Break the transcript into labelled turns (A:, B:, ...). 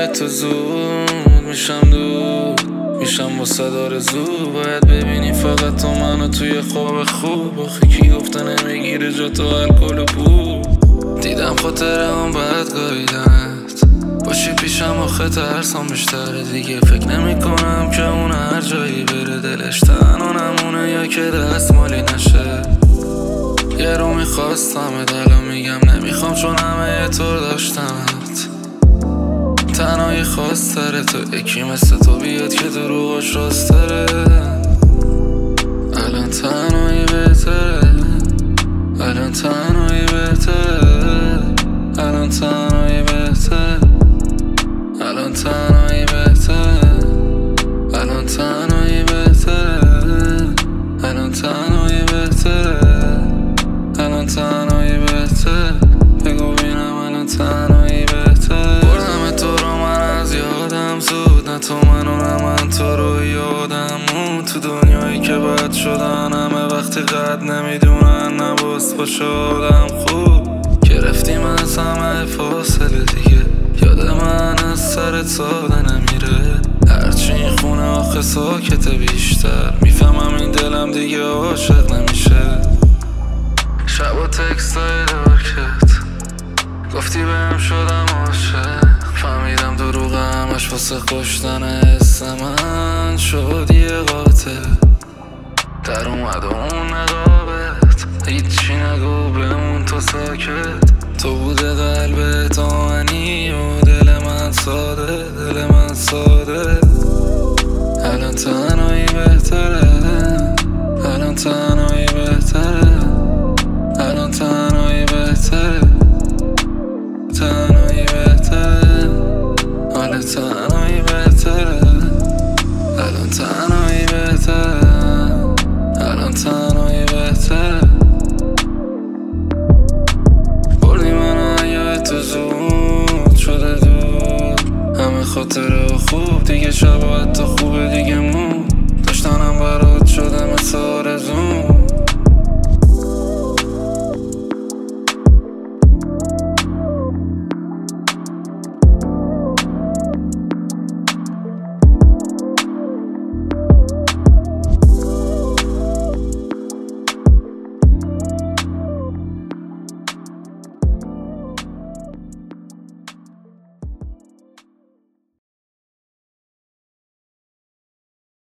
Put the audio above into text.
A: تو زود میشم دور، میشم واسه آرزو. باید ببینی فقط تو منو توی خواب خوب. آخه کی گفته نمیگیره جا تو الکل و بو. دیدم خاطره هم باید گاییدنت باشی پیشم. آخه ترسم بیشتره دیگه. فکر نمی کنم که اون هر جایی بره دلش تنها نمونه یا که دست مالی نشه. یه رو میخواستم دلم میگم نمیخوام چون همه طور داشتمت. تنهایی خواستره تو یکی مثل تو بیاد که دروغش راستره. الان تنهایی بهتره، الان تنهایی بهتره، الان تنهایی بهتره، الان تنهایی بهتره، الان تنهایی بهتره، الان تنهایی بهتره، الان تنهایی بهتره. بگو بینم الان تنهایی بهتره. بردم تو رو من از یادم زود، نه تو منو نه من تو رو یادم اون. تو دنیایی که بد شدن همه وقتی قد نمیدونن نباست باشه آدم خوب. گرفتیم از همه فاصله دیگه، یاد من از سرت ساده نمیره. هرچی این خونه آخه ساکت بیشتر میفهمم این دلم دیگه عاشق نمیشه. شب و تکستای دارکت گفتی بهم شدم عاشق. فهمیدم دروغ همش واسه کشتن حس من شد یه قاتل. در اومد اون نقابت هیچی نگو بمون تو ساکت. تو بوده قلب تو منی و دل من ساده، دل من ساده. الان تنهایی بهتره، الان تنهایی بهتره، الان تنهایی بهتره، تنهایی بهتره، الان تنهایی بهتره، الان تنهایی بهتره، الان تنهایی بهتره. بردی منو یا تو زود شده دور، همه خاطره خوب دیگه. شب حتی خوبه دیگه مون داشتنم برات شده مثل آرزون.